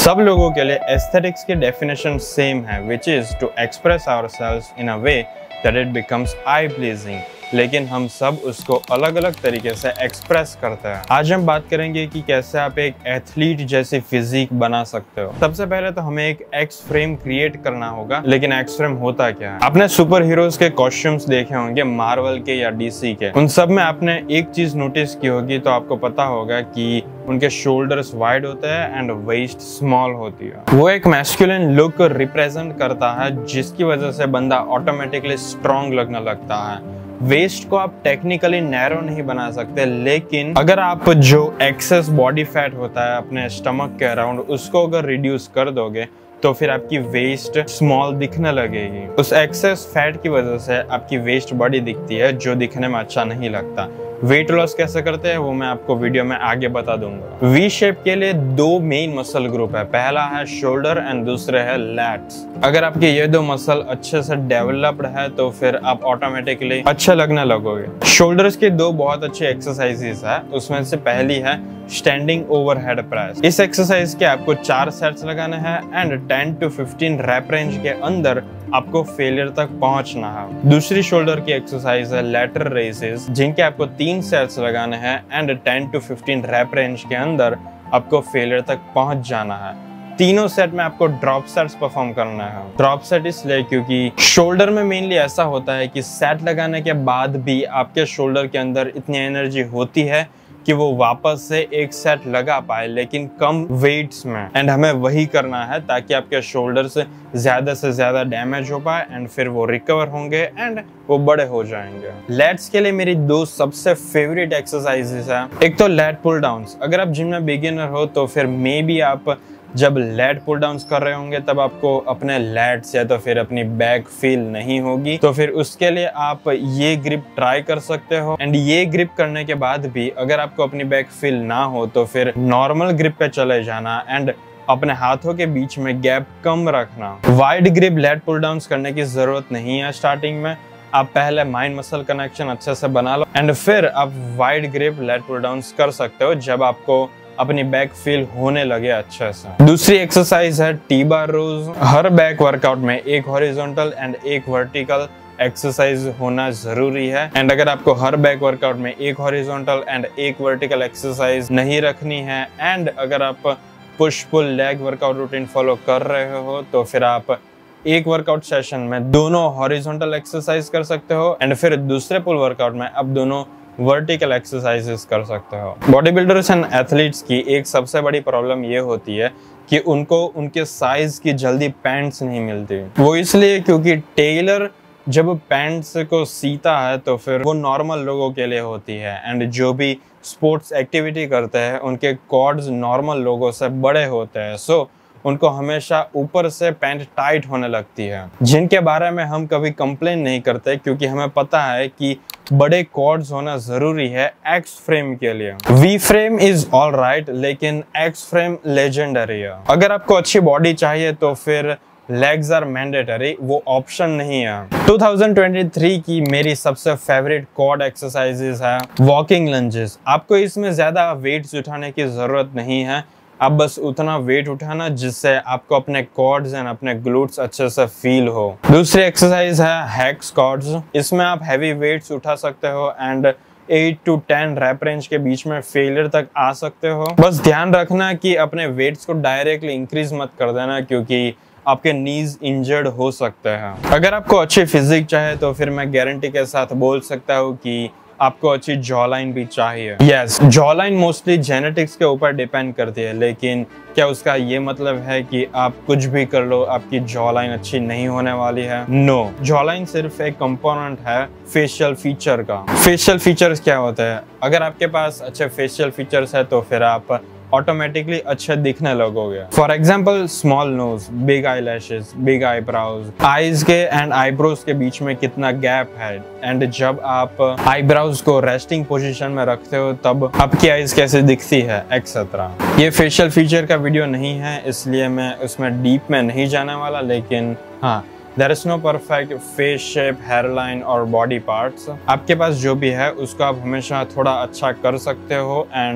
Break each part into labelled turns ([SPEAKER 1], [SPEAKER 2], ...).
[SPEAKER 1] सब लोगों के लिए एस्थेटिक्स की डेफिनेशन सेम है, which is to express ourselves in a way that it becomes eye pleasing, लेकिन हम सब उसको अलग अलग तरीके से एक्सप्रेस करते हैं। आज हम बात करेंगे कि कैसे आप एक एथलीट जैसी फिजिक बना सकते हो। सबसे पहले तो हमें एक एक्स फ्रेम क्रिएट करना होगा, लेकिन एक्स फ्रेम होता क्या है? आपने सुपर हीरोज के कॉस्ट्यूम्स देखे होंगे, मार्वल के या डीसी के। उन सब में आपने एक चीज नोटिस की होगी, तो आपको पता होगा कि उनके शोल्डर्स वाइड होते हैं एंड वेस्ट स्मॉल होती है। वो एक मैस्कुलिन लुक रिप्रेजेंट करता है, जिसकी वजह से बंदा ऑटोमेटिकली स्ट्रॉन्ग लगने लगता है। वेस्ट को आप टेक्निकली नैरो नहीं बना सकते, लेकिन अगर आप जो एक्सेस बॉडी फैट होता है अपने स्टमक के अराउंड, उसको अगर रिड्यूस कर दोगे तो फिर आपकी वेस्ट स्मॉल दिखने लगेगी। उस एक्सेस फैट की वजह से आपकी वेस्ट बड़ी दिखती है, जो दिखने में अच्छा नहीं लगता। वेट लॉस कैसे करते हैं वो मैं आपको वीडियो में आगे बता दूंगा। वी शेप के लिए दो मेन मसल ग्रुप है, पहला है शोल्डर एंड दूसरे है लैट्स। अगर आपके ये दो मसल अच्छे से डेवलप्ड है तो फिर आप ऑटोमेटिकली अच्छे लगने लगोगे। शोल्डर्स के दो बहुत अच्छी एक्सरसाइजेस है, उसमें से पहली है स्टैंडिंग ओवरहेड प्रेस। इस एक्सरसाइज के आपको 4 सेट्स लगाने हैं एंड 10 to 15 रैप रेंज के अंदर आपको फेलियर तक पहुंचना है। दूसरी शोल्डर की एक्सरसाइज है लैटरल रेसेस, जिनके आपको 3 सेट्स लगाने हैं एंड 10 to 15 रैप रेंज के अंदर आपको फेलियर तक पहुंच जाना है। तीनों सेट में आपको ड्रॉप सेट्स परफॉर्म करना है। ड्रॉप सेट इसलिए क्योंकि शोल्डर में मेनली ऐसा होता है कि सेट लगाने के बाद भी आपके शोल्डर के अंदर इतनी एनर्जी होती है कि वो वापस से एक सेट लगा पाए, लेकिन कम वेट्स में। एंड हमें वही करना है ताकि आपके शोल्डर से ज्यादा डैमेज हो पाए एंड फिर वो रिकवर होंगे एंड वो बड़े हो जाएंगे। लैट्स के लिए मेरी दो सबसे फेवरेट एक्सरसाइजेस है। एक तो लैट पुल डाउन्स। अगर आप जिम में बिगिनर हो तो फिर मे बी आप जब लैट पुल डाउन्स कर रहे होंगे तब आपको अपने लैट्स या तो फिर अपनी बैक फील नहीं होगी, तो फिर उसके लिए आप ये ग्रिप ट्राई कर सकते हो। एंड ये ग्रिप करने के बाद भी अगर आपको अपनी बैक फील ना हो तो फिर नॉर्मल ग्रिप पे चले जाना एंड अपने हाथों के बीच में गैप कम रखना। Wide grip lat pull downs करने की जरूरत नहीं है स्टार्टिंग में। आप पहले माइंड मसल कनेक्शन अच्छे से बना लो एंड फिर आप wide grip lat pull downs कर सकते हो जब आपको अपनी बैक फील होने लगे अच्छे से। दूसरी एक्सरसाइज है टी बार रोज। हर बैक वर्कआउट में एक हॉरिजॉन्टल एंड एक वर्टिकल एक्सरसाइज होना जरूरी है। एंड अगर आपको हर बैक वर्कआउट में एक हॉरिजॉन्टल एंड एक वर्टिकल एक्सरसाइज नहीं रखनी है एंड अगर आप push pull leg workout routine follow कर रहे हो तो फिर आप एक वर्कआउट सेशन में दोनों हॉरिजॉन्टल एक्सरसाइज कर सकते हो एंड फिर दूसरे पुल वर्कआउट में आप दोनों वर्टिकल एक्सरसाइजेस कर सकते हो। बॉडी बिल्डर्स एंड एथलीट्स की एक सबसे बड़ी प्रॉब्लम ये होती है कि उनको उनके साइज की जल्दी पैंट्स नहीं मिलती। वो इसलिए क्योंकि टेलर जब पैंट्स को सीता है तो फिर वो नॉर्मल लोगों के लिए होती है एंड जो भी स्पोर्ट्स एक्टिविटी करते हैं उनके कॉर्ड्स नॉर्मल लोगों से बड़े होते हैं, सो उनको हमेशा ऊपर से पैंट टाइट होने लगती है, जिनके बारे में हम कभी कंप्लेन नहीं करते क्योंकि हमें पता है कि बड़े कॉर्ड्स होना जरूरी है एक्स फ्रेम के लिए। V frame is all right, लेकिन एक्स फ्रेम लेजेंडरी है। अगर आपको अच्छी बॉडी चाहिए तो फिर लेग्स आर मैंडेटरी, वो ऑप्शन नहीं है। 2023 की मेरी सबसे फेवरेट कॉर्ड एक्सरसाइजेस है वॉकिंग लंजेस। आपको इसमें ज्यादा वेट्स उठाने की जरूरत नहीं है, आप बस उतना वेट उठाना जिससे आपको अपने कॉर्ड्स एंड अपने ग्लूट्स अच्छे से फील हो। दूसरी एक्सरसाइज है हैक स्क्वाट्स। इसमें आप हैवी वेट्स उठा सकते हो एंड 8 to 10 रैप रेंज के बीच में फेलियर तक आ सकते हो। बस ध्यान रखना कि अपने वेट्स को डायरेक्टली इंक्रीज मत कर देना क्योंकि आपके नीज इंजर्ड हो सकते हैं। अगर आपको अच्छी फिजिक चाहे तो फिर मैं गारंटी के साथ बोल सकता हूँ कि आपको अच्छी जॉलाइन भी चाहिए। यस, जॉलाइन मोस्टली जेनेटिक्स के ऊपर डिपेंड करती है, लेकिन क्या उसका ये मतलब है कि आप कुछ भी कर लो आपकी जॉलाइन अच्छी नहीं होने वाली है? नो, जॉलाइन सिर्फ एक कंपोनेंट है फेशियल फीचर का। फेशियल फीचर्स क्या होते हैं? अगर आपके पास अच्छे फेशियल फीचर्स है तो फिर आप ऑटोमेटिकली अच्छे दिखने लगोगे। For example small nose, big eyelashes, big eyebrows, eyes के एंड आईब्रोज के बीच में कितना गैप है एंड जब आप आईब्राउज को रेस्टिंग पोजीशन में रखते हो तब आपकी आईज कैसे दिखती है एक्सेट्रा। ये फेशियल फीचर का वीडियो नहीं है इसलिए मैं उसमें डीप में नहीं जाने वाला, लेकिन हाँ, There is no perfect face shape, hairline और body parts। आपके पास जो भी है उसको आप हमेशा थोड़ा अच्छा कर सकते हो एंड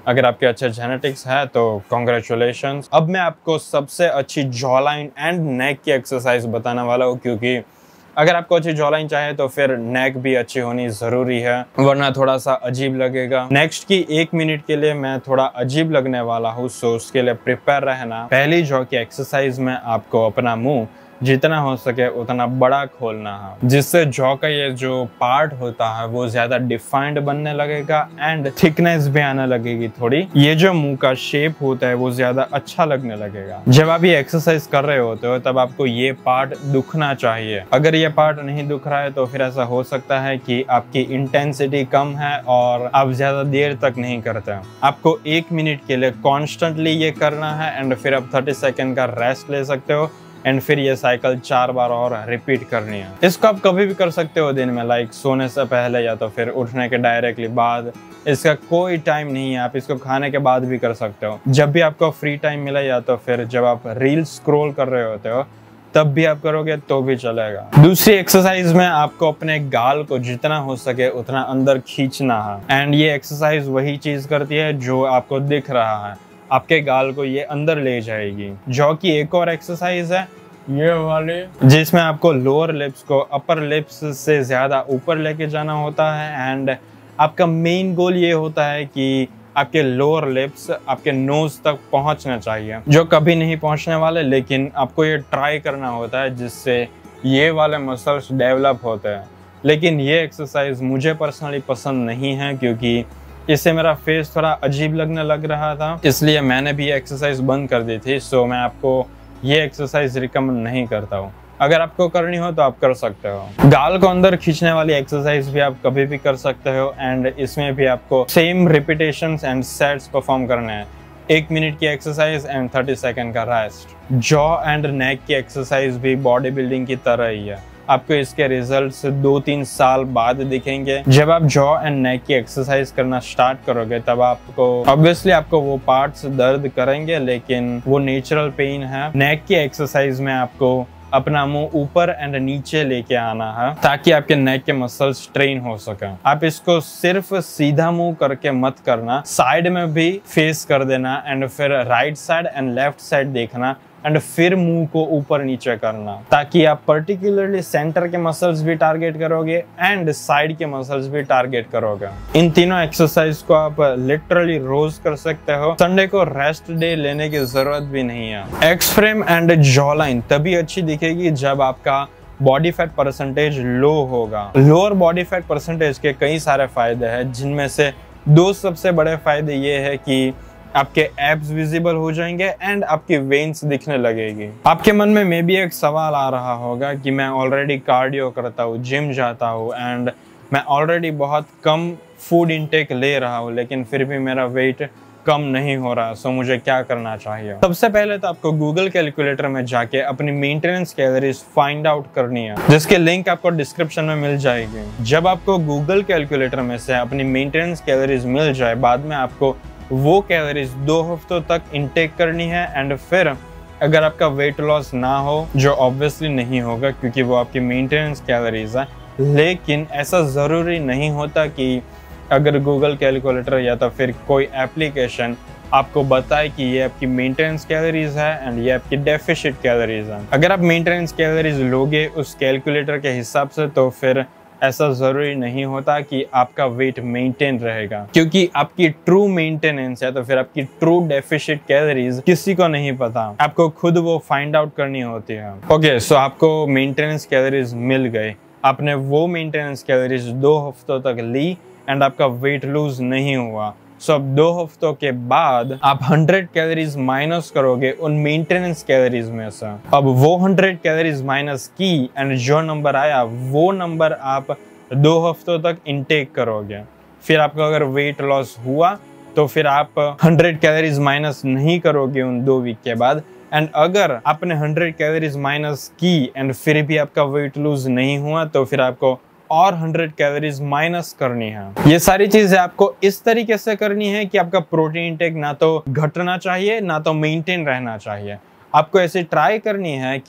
[SPEAKER 1] अगर आपके अच्छे जेनेटिक्स है तो कॉन्ग्रेचुलेशंस। अब मैं आपको सबसे अच्छी जॉ लाइन एंड नेक की एक्सरसाइज बताने वाला हूँ, क्योंकि अगर आपको अच्छी जॉ लाइन चाहिए तो फिर नेक भी अच्छी होनी जरूरी है, वरना थोड़ा सा अजीब लगेगा। नेक्स्ट की 1 मिनट के लिए मैं थोड़ा अजीब लगने वाला हूँ, सो उसके लिए प्रिपेयर रहना। पहली जॉ की एक्सरसाइज में आपको अपना मुंह जितना हो सके उतना बड़ा खोलना है, जिससे जॉ का ये जो पार्ट होता है वो ज्यादा डिफाइंड बनने लगेगा एंड थिकनेस भी आने लगेगी थोड़ी। ये जो मुंह का शेप होता है वो ज्यादा अच्छा लगने लगेगा। जब आप ये एक्सरसाइज कर रहे होते हो तब आपको ये पार्ट दुखना चाहिए। अगर ये पार्ट नहीं दुख रहा है तो फिर ऐसा हो सकता है कि आपकी इंटेंसिटी कम है और आप ज्यादा देर तक नहीं करते। आपको 1 मिनट के लिए कॉन्स्टेंटली ये करना है एंड फिर आप 30 सेकेंड का रेस्ट ले सकते हो एंड फिर ये साइकिल 4 बार और रिपीट करनी है। इसको आप कभी भी कर सकते हो दिन में, लाइक सोने से पहले या तो फिर उठने के डायरेक्टली बाद। इसका कोई टाइम नहीं है, आप इसको खाने के बाद भी कर सकते हो, जब भी आपको फ्री टाइम मिले, या तो फिर जब आप रील स्क्रॉल कर रहे होते हो तब भी आप करोगे तो भी चलेगा। दूसरी एक्सरसाइज में आपको अपने गाल को जितना हो सके उतना अंदर खींचना है एंड ये एक्सरसाइज वही चीज करती है जो आपको दिख रहा है, आपके गाल को ये अंदर ले जाएगी। जॉ की एक और एक्सरसाइज है ये वाली, जिसमें आपको लोअर लिप्स को अपर लिप्स से ज्यादा ऊपर लेके जाना होता है एंड आपका मेन गोल ये होता है कि आपके लोअर लिप्स आपके नोज तक पहुंचना चाहिए, जो कभी नहीं पहुंचने वाले, लेकिन आपको ये ट्राई करना होता है जिससे ये वाले मसल्स डेवलप होते हैं। लेकिन ये एक्सरसाइज मुझे पर्सनली पसंद नहीं है, क्योंकि इससे मेरा फेस थोड़ा अजीब लगने लग रहा था, इसलिए मैंने भी एक्सरसाइज बंद कर दी थी। सो मैं आपको ये एक्सरसाइज रिकमेंड नहीं करता हूँ। अगर आपको करनी हो तो आप कर सकते हो। गाल को अंदर खींचने वाली एक्सरसाइज भी आप कभी भी कर सकते हो एंड इसमें भी आपको same repetitions and sets perform करने हैं। 1 मिनट की एक्सरसाइज एंड 30 सेकेंड का रेस्ट। जॉ एंड नेक की एक्सरसाइज भी बॉडी बिल्डिंग की तरह ही है। आपको इसके रिजल्ट्स 2-3 साल बाद दिखेंगे। जब आप जॉ एंड नेक की एक्सरसाइज करना स्टार्ट करोगे तब आपको ऑब्वियसली आपको वो पार्ट्स दर्द करेंगे, लेकिन वो नेचुरल पेन है। नेक की एक्सरसाइज में आपको अपना मुंह ऊपर एंड नीचे लेके आना है ताकि आपके नेक के मसल्स ट्रेन हो सके। आप इसको सिर्फ सीधा मुंह करके मत करना, साइड में भी फेस कर देना एंड फिर right side and left side देखना एंड फिर मुंह को ऊपर नीचे करना, ताकि आप पर्टिकुलरली सेंटर के मसल्स भी टारगेट करोगे एंड साइड के मसल्स भी टारगेट करोगे। इन तीनों एक्सरसाइज को आप लिटरली रोज कर सकते हो, संडे को रेस्ट डे लेने की जरूरत भी नहीं है। X frame and jaw line तभी अच्छी दिखेगी जब आपका बॉडी फैट परसेंटेज लो होगा। लोअर बॉडी फैट परसेंटेज के कई सारे फायदे हैं, जिनमें से 2 सबसे बड़े फायदे ये है कि आपके एब्स विजिबल हो जाएंगे एंड आपकी वेन्स दिखने लगेगी। आपके मन में मे भी एक सवाल आ रहा होगा कि मैं ऑलरेडी कार्डियो करता हूँ, जिम जाता हूँ एंड मैं ऑलरेडी बहुत कम फूड इंटेक ले रहा हूँ, लेकिन फिर भी मेरा वेट कम नहीं हो रहा, सो मुझे क्या करना चाहिए? सबसे पहले तो आपको गूगल कैलकुलेटर में जाके अपनी मेंटेनेंस कैलोरीज फाइंड आउट करनी है, जिसके लिंक आपको डिस्क्रिप्शन में मिल जाएगी। जब आपको गूगल कैलकुलेटर में से अपनी मेंटेनेंस कैलोरीज मिल जाए, बाद में आपको वो कैलोरीज 2 हफ्तों तक इंटेक करनी है एंड फिर अगर आपका वेट लॉस ना हो, जो ऑब्वियसली नहीं होगा क्योंकि वो आपकी मेंटेनेंस कैलोरीज है, लेकिन ऐसा जरूरी नहीं होता कि अगर गूगल कैलकुलेटर या तो फिर कोई एप्लीकेशन आपको बताए कि ये आपकी मेंटेनेंस कैलोरीज है एंड ये आपकी डेफिशिट कैलोरीज है। अगर आप मेंटेनेंस कैलोरीज लोगे उस कैलकुलेटर के हिसाब से, तो फिर ऐसा जरूरी नहीं होता कि आपका वेट मेंटेन रहेगा, क्योंकि आपकी ट्रू मेंटेनेंस या तो फिर आपकी ट्रू डेफिशिट कैलोरीज किसी को नहीं पता, आपको खुद वो फाइंड आउट करनी होती है। ओके, सो आपको मेंटेनेंस कैलोरीज मिल गए, आपने वो मेंटेनेंस कैलोरीज 2 हफ्तों तक ली एंड आपका वेट लूज नहीं हुआ। सो अब 2 हफ्तों के बाद आप 100 कैलोरीज माइनस करोगे उन मेंटेनेंस कैलोरीज में से। अब वो 100 कैलोरीज माइनस की एंड जो नंबर आया वो नंबर आप 2 हफ्तों तक इंटेक करोगे। फिर आपका अगर वेट लॉस हुआ तो फिर आप 100 कैलोरीज माइनस नहीं करोगे उन 2 वीक के बाद, एंड अगर आपने 100 कैलोरीज माइनस की एंड फिर भी आपका वेट लूज नहीं हुआ तो फिर आपको और 100 कैलोरीज माइनस करनी है। ये सारी चीजें आपको इस तरीके से करनी है कि आपका प्रोटीन इंटेक ना तो घटना चाहिए ना तो मेंटेन रहना चाहिए। आपको ऐसे ट्राई करनी है कि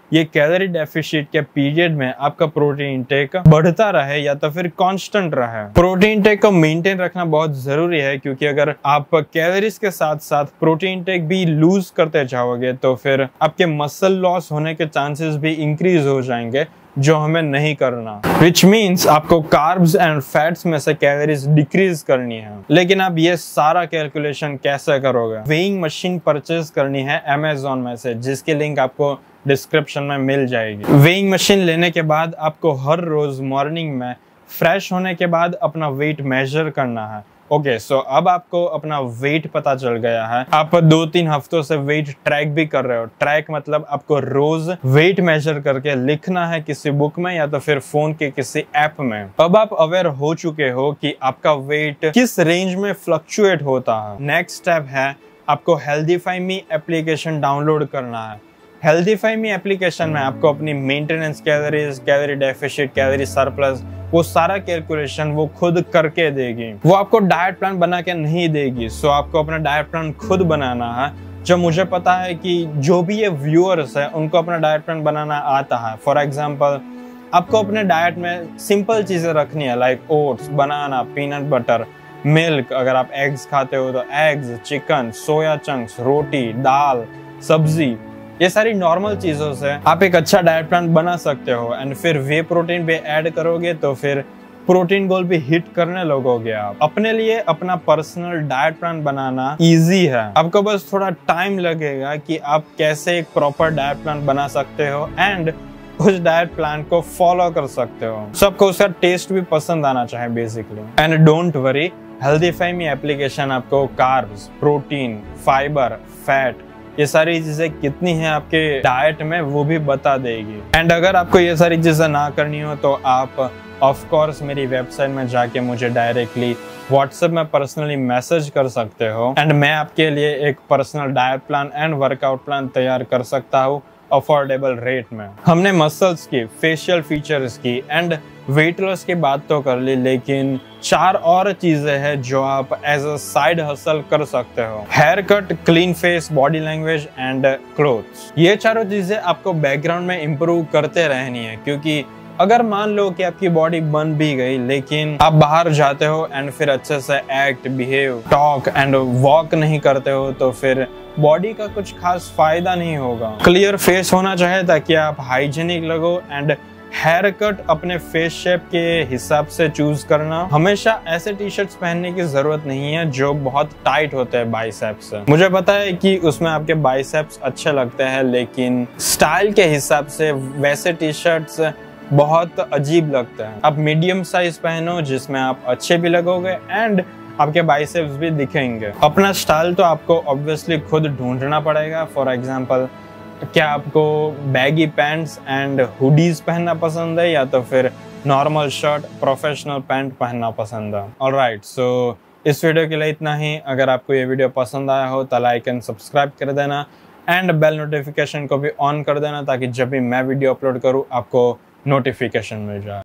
[SPEAKER 1] ये कैलोरी डेफिशिट के पीरियड में आपका प्रोटीन इंटेक बढ़ता रहे या तो फिर कांस्टेंट रहे। प्रोटीन इंटेक को मेंटेन रखना बहुत जरूरी है, क्योंकि अगर आप कैलोरीज के साथ साथ प्रोटीन इंटेक भी लूज करते जाओगे तो फिर आपके मसल लॉस होने के चांसेस भी इंक्रीज हो जाएंगे, जो हमें नहीं करना। विच मीन्स आपको कार्ब्स एंड फैट्स में से कैलोरीज डिक्रीज करनी है। लेकिन आप ये सारा कैलकुलेशन कैसे करोगे? वेइंग मशीन परचेज करनी है अमेजोन में से, जिसकी लिंक आपको डिस्क्रिप्शन में मिल जाएगी। वेइंग मशीन लेने के बाद आपको हर रोज मॉर्निंग में फ्रेश होने के बाद अपना वेट मेजर करना है। ओके, सो अब आपको अपना वेट पता चल गया है। आप 2-3 हफ्तों से वेट ट्रैक भी कर रहे हो। ट्रैक मतलब आपको रोज वेट मेजर करके लिखना है किसी बुक में या तो फिर फोन के किसी ऐप में। अब आप अवेयर हो चुके हो कि आपका वेट किस रेंज में फ्लक्चुएट होता है। नेक्स्ट स्टेप है आपको हेल्दीफाई मी एप्लीकेशन डाउनलोड करना है। हेल्दीफाई मी एप्लीकेशन में आपको अपनी maintenance calories, calorie deficit, calorie surplus, वो सारा कैलकुलेशन वो खुद करके देगी। वो आपको डाइट प्लान बना के नहीं देगी। सो आपको अपना डाइट प्लान खुद बनाना है। जो मुझे पता है कि जो भी ये व्यूअर्स है उनको अपना डाइट प्लान बनाना आता है। फॉर एग्जाम्पल, आपको अपने डाइट में सिंपल चीजें रखनी है, like oats, banana, peanut butter, milk. अगर आप एग्स खाते हो तो एग्स, चिकन, सोया चंक्स, रोटी, दाल, सब्जी, ये सारी नॉर्मल चीजों से आप एक अच्छा डाइट प्लान बना सकते हो। एंड फिर वे प्रोटीन भी ऐड करोगे तो फिर प्रोटीन गोल भी हिट करने लगोगे आप। अपने लिए अपना पर्सनल डाइट प्लान बनाना इजी है। आपको बस थोड़ा टाइम लगेगा कि आप कैसे एक प्रॉपर डाइट प्लान बना सकते हो एंड उस डाइट प्लान को फॉलो कर सकते हो। सबको उसका टेस्ट भी पसंद आना चाहिए basically. And don't worry, HealthifyMe application आपको कार्ब्स, प्रोटीन, फाइबर, फैट, ये सारी चीजें कितनी है आपके डाइट में वो भी बता देगी। एंड अगर आपको ये सारी चीजें ना करनी हो तो आप ऑफ कोर्स मेरी वेबसाइट में जाके मुझे डायरेक्टली व्हाट्सएप में पर्सनली मैसेज कर सकते हो एंड मैं आपके लिए एक personal diet plan and workout plan तैयार कर सकता हूँ अफोर्डेबल रेट में। हमने मसल्स की, फेशियल फीचर्स की एंड वेट लॉस की बात तो कर ली, लेकिन 4 और चीजें हैं जो आप एज अ साइड हसल कर सकते हो। Haircut, clean face, body language and clothes. ये चारों चीजें आपको बैकग्राउंड में इम्प्रूव करते रहनी है, क्योंकि अगर मान लो कि आपकी बॉडी बन भी गई लेकिन आप बाहर जाते हो एंड फिर अच्छे से act, behave, talk and walk नहीं करते हो तो फिर बॉडी का कुछ खास फायदा नहीं होगा। क्लियर फेस होना चाहिए ताकि आप हाइजीनिक लगो एंड हेयर कट अपने फेस शेप के हिसाब से चूज करना। हमेशा ऐसे टी शर्ट्स पहनने की जरूरत नहीं है जो बहुत टाइट होते हैं बाइसेप्स से। मुझे पता है कि उसमें आपके बाइसेप्स अच्छे लगते हैं, लेकिन स्टाइल के हिसाब से वैसे टी शर्ट्स बहुत अजीब लगते हैं। आप मीडियम साइज पहनो जिसमें आप अच्छे भी लगोगे एंड आपके बाइसेप्स भी दिखेंगे। अपना स्टाइल तो आपको ऑब्वियसली खुद ढूंढना पड़ेगा। फॉर एग्जांपल, क्या आपको बैगी पैंट्स एंड हुडीज पहनना पसंद है या तो फिर नॉर्मल शर्ट, प्रोफेशनल पैंट पहनना पसंद है? ऑलराइट, सो इस वीडियो के लिए इतना ही। अगर आपको ये वीडियो पसंद आया हो तो लाइक एंड सब्सक्राइब कर देना एंड बेल नोटिफिकेशन को भी ऑन कर देना ताकि जब भी मैं वीडियो अपलोड करूँ आपको नोटिफिकेशन मिल जाए।